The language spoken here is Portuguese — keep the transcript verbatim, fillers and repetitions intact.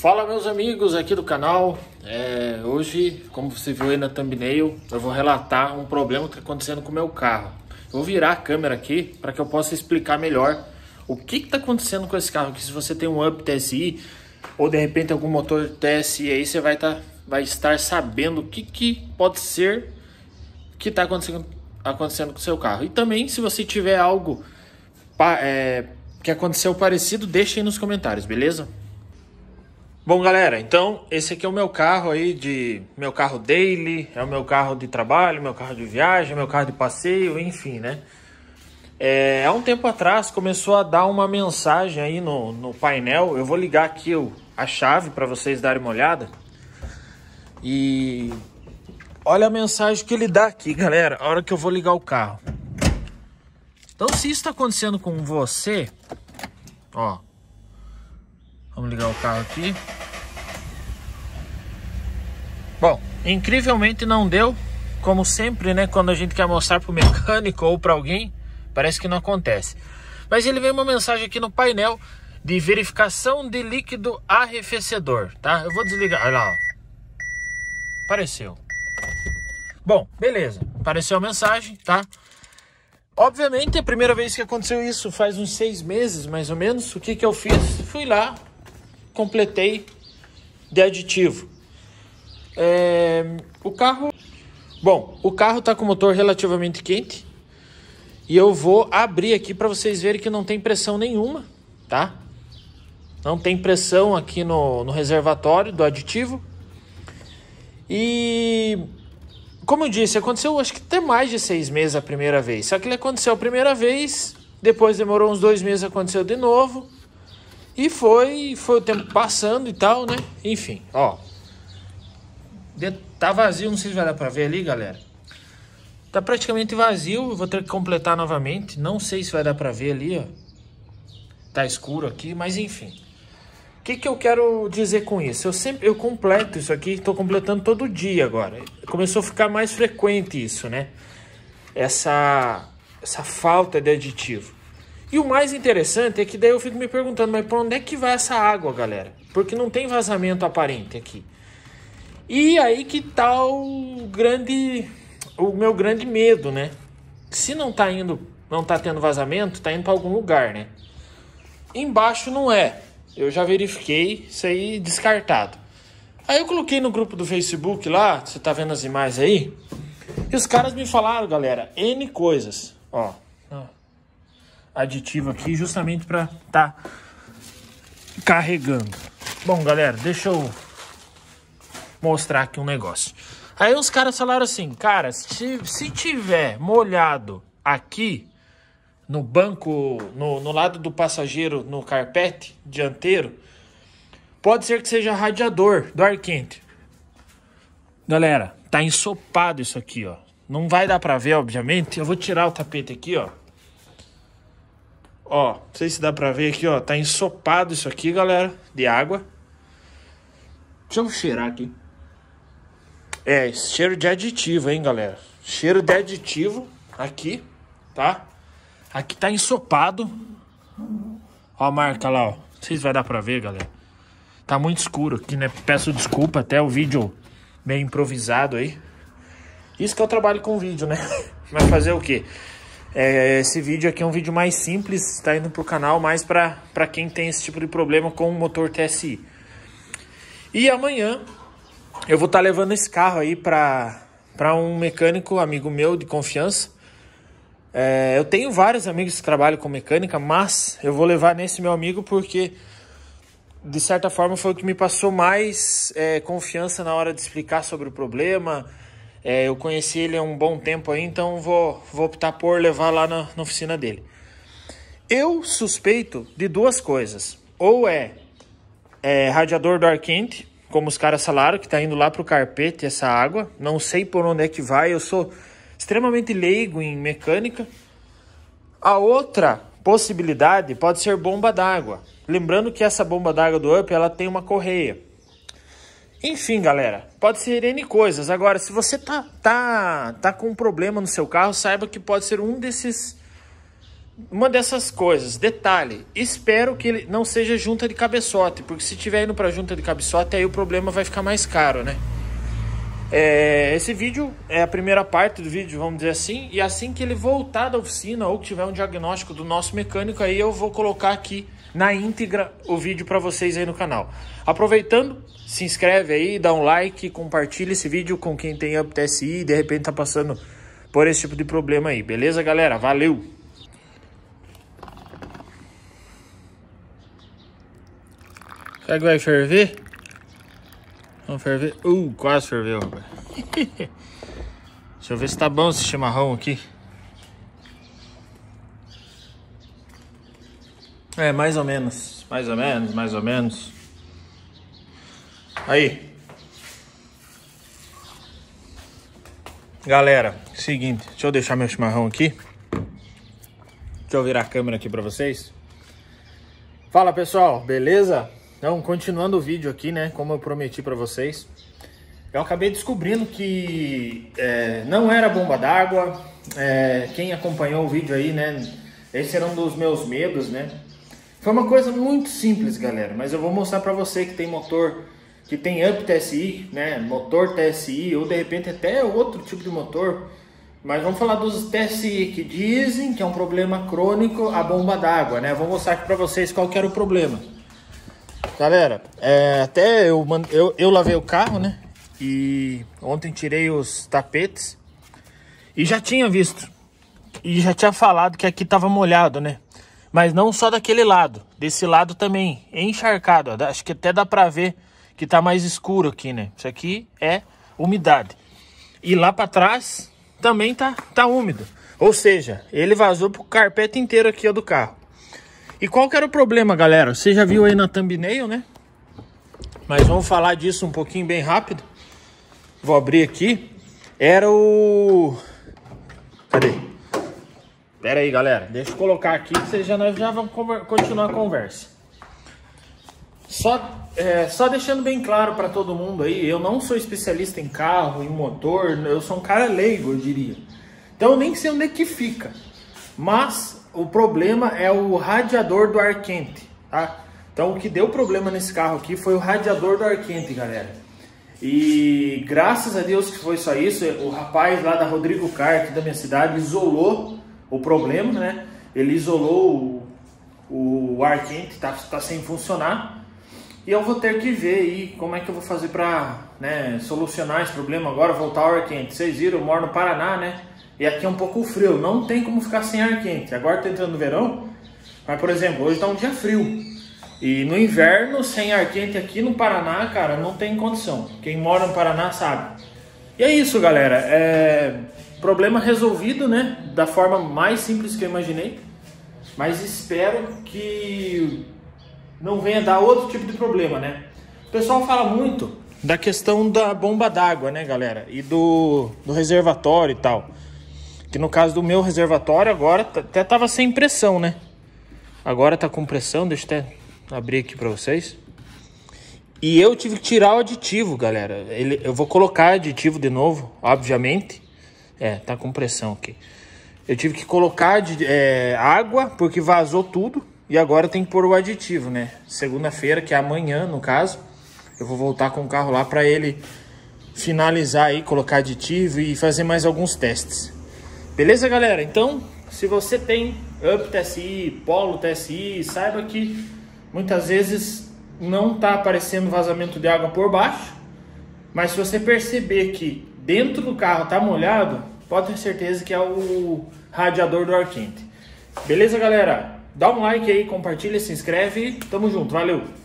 Fala, meus amigos aqui do canal. é, Hoje, como você viu aí na thumbnail, eu vou relatar um problema que está acontecendo com o meu carro. Eu vou virar a câmera aqui para que eu possa explicar melhor o que está acontecendo com esse carro aqui. Se você tem um Up T S I ou de repente algum motor T S I aí, você vai, tá, vai estar sabendo o que, que pode ser que está acontecendo, acontecendo com o seu carro. E também, se você tiver algo é, que aconteceu parecido, deixa aí nos comentários, beleza? Bom, galera, então esse aqui é o meu carro aí, de meu carro daily, é o meu carro de trabalho, meu carro de viagem, meu carro de passeio, enfim, né? É, há um tempo atrás começou a dar uma mensagem aí no, no painel. Eu vou ligar aqui o, a chave para vocês darem uma olhada. E olha a mensagem que ele dá aqui, galera, a hora que eu vou ligar o carro. Então, se isso está acontecendo com você, ó, vamos ligar o carro aqui. Bom, incrivelmente não deu. Como sempre, né? Quando a gente quer mostrar para o mecânico ou para alguém, parece que não acontece. Mas ele veio uma mensagem aqui no painel de verificação de líquido arrefecedor, tá? Eu vou desligar. Olha lá, ó. Apareceu. Bom, beleza. Apareceu a mensagem, tá? Obviamente, a primeira vez que aconteceu isso faz uns seis meses, mais ou menos. O que que eu fiz? Fui lá, completei de aditivo. É, o carro... Bom, o carro está com o motor relativamente quente. E eu vou abrir aqui para vocês verem que não tem pressão nenhuma, tá? Não tem pressão aqui no, no reservatório do aditivo. E... como eu disse, aconteceu acho que até mais de seis meses a primeira vez. Só que ele aconteceu a primeira vez, depois demorou uns dois meses, aconteceu de novo. E foi, foi o tempo passando e tal, né? Enfim, ó. Tá vazio, não sei se vai dar pra ver ali, galera. Tá praticamente vazio, eu vou ter que completar novamente. Não sei se vai dar pra ver ali, ó. Tá escuro aqui, mas enfim. O que que eu quero dizer com isso? Eu sempre, eu completo isso aqui, tô completando todo dia agora. Começou a ficar mais frequente isso, né? Essa, essa falta de aditivo. E o mais interessante é que daí eu fico me perguntando, mas por onde é que vai essa água, galera? Porque não tem vazamento aparente aqui. E aí que tá o grande, o meu grande medo, né? Se não tá indo, não tá tendo vazamento, tá indo para algum lugar, né? Embaixo não é. Eu já verifiquei, isso aí descartado. Aí eu coloquei no grupo do Facebook lá, você tá vendo as imagens aí? E os caras me falaram, galera, N coisas. Ó, ó aditivo aqui justamente para tá carregando. Bom, galera, deixa eu mostrar aqui um negócio. Aí os caras falaram assim, cara, se, se tiver molhado aqui no banco, no, no lado do passageiro, no carpete dianteiro, pode ser que seja radiador do ar quente. Galera, tá ensopado isso aqui, ó. Não vai dar pra ver, obviamente. Eu vou tirar o tapete aqui, ó. Ó, não sei se dá pra ver aqui, ó. Tá ensopado isso aqui, galera, de água. Deixa eu cheirar aqui. É, cheiro de aditivo, hein, galera. Cheiro de aditivo aqui, tá? Aqui tá ensopado. Ó a marca lá, ó. Não sei se vai dar pra ver, galera. Tá muito escuro aqui, né? Peço desculpa, até o vídeo meio improvisado aí. Isso que eu trabalho com vídeo, né? Vai fazer o quê? É, esse vídeo aqui é um vídeo mais simples. Tá indo pro canal mais pra, pra quem tem esse tipo de problema com o motor T S I. E amanhã eu vou estar tá levando esse carro aí pra, pra um mecânico, amigo meu de confiança. É, eu tenho vários amigos que trabalham com mecânica, mas eu vou levar nesse meu amigo porque, de certa forma, foi o que me passou mais é, confiança na hora de explicar sobre o problema. É, eu conheci ele há um bom tempo aí, então vou, vou optar por levar lá na, na oficina dele. Eu suspeito de duas coisas. Ou é, é radiador do ar quente, como os caras falaram, que tá indo lá pro carpete essa água. Não sei por onde é que vai, eu sou extremamente leigo em mecânica. A outra possibilidade pode ser bomba d'água. Lembrando que essa bomba d'água do Up, ela tem uma correia. Enfim, galera, pode ser N coisas. Agora, se você tá, tá, tá com um problema no seu carro, saiba que pode ser um desses, uma dessas coisas. Detalhe, espero que ele não seja junta de cabeçote, porque se tiver indo para junta de cabeçote, aí o problema vai ficar mais caro, né? É, esse vídeo é a primeira parte do vídeo, vamos dizer assim, e assim que ele voltar da oficina ou que tiver um diagnóstico do nosso mecânico, aí eu vou colocar aqui na íntegra o vídeo para vocês aí no canal. Aproveitando, se inscreve aí, dá um like, compartilha esse vídeo com quem tem Up T S I e de repente tá passando por esse tipo de problema aí, beleza, galera? Valeu! Será que vai ferver? Vamos ferver? Uh, quase ferveu, rapaz. Deixa eu ver se tá bom esse chimarrão aqui. É, mais ou menos. Mais ou menos, mais ou menos. Aí. Galera, seguinte. Deixa eu deixar meu chimarrão aqui. Deixa eu virar a câmera aqui pra vocês. Fala, pessoal. Beleza? Então, continuando o vídeo aqui, né, como eu prometi para vocês, eu acabei descobrindo que é, não era bomba d'água. É, quem acompanhou o vídeo aí, né, esse era um dos meus medos, né. Foi uma coisa muito simples, galera, mas eu vou mostrar para você que tem motor, que tem Up T S I, né, motor T S I, ou de repente até outro tipo de motor, mas vamos falar dos T S I que dizem que é um problema crônico a bomba d'água, né. Vou mostrar aqui para vocês qual que era o problema. Galera, é, até eu, eu, eu lavei o carro, né? E ontem tirei os tapetes. E já tinha visto. E já tinha falado que aqui tava molhado, né? Mas não só daquele lado. Desse lado também, encharcado. Ó, acho que até dá pra ver que tá mais escuro aqui, né? Isso aqui é umidade. E lá pra trás também tá, tá úmido. Ou seja, ele vazou pro carpete inteiro aqui, ó, do carro. E qual que era o problema, galera? Você já viu aí na thumbnail, né? Mas vamos falar disso um pouquinho bem rápido. Vou abrir aqui. Era o... Cadê? Pera aí, galera. Deixa eu colocar aqui, que vocês já, nós já vamos continuar a conversa. Só, é, só deixando bem claro para todo mundo aí, eu não sou especialista em carro, em motor, eu sou um cara leigo, eu diria. Então eu nem sei onde é que fica. Mas... o problema é o radiador do ar quente, tá? Então o que deu problema nesse carro aqui foi o radiador do ar quente, galera. E graças a Deus que foi só isso. O rapaz lá da Rodrigo Car, aqui da minha cidade, isolou o problema, né? Ele isolou o, o ar quente, tá, tá sem funcionar. E eu vou ter que ver aí como é que eu vou fazer pra, né, solucionar esse problema agora, voltar ao ar quente. Vocês viram, eu moro no Paraná, né? E aqui é um pouco frio, não tem como ficar sem ar quente. Agora tá entrando no verão, mas por exemplo, hoje tá um dia frio. E no inverno, sem ar quente aqui no Paraná, cara, não tem condição. Quem mora no Paraná sabe. E é isso, galera. É... problema resolvido, né? Da forma mais simples que eu imaginei. Mas espero que não venha dar outro tipo de problema, né? O pessoal fala muito da questão da bomba d'água, né, galera? E do, do reservatório e tal. Que no caso do meu reservatório agora até tava sem pressão, né? Agora tá com pressão, deixa eu até abrir aqui pra vocês. E eu tive que tirar o aditivo, galera. Ele, eu vou colocar aditivo de novo, obviamente. É, tá com pressão aqui. Eu tive que colocar de, é, água, porque vazou tudo. E agora tem que pôr o aditivo, né? Segunda-feira, que é amanhã, no caso. Eu vou voltar com o carro lá pra ele finalizar aí, colocar aditivo e fazer mais alguns testes. Beleza, galera? Então, se você tem Up T S I, Polo T S I, saiba que muitas vezes não está aparecendo vazamento de água por baixo, mas se você perceber que dentro do carro está molhado, pode ter certeza que é o radiador do ar quente. Beleza, galera? Dá um like aí, compartilha, se inscreve e tamo junto. Valeu!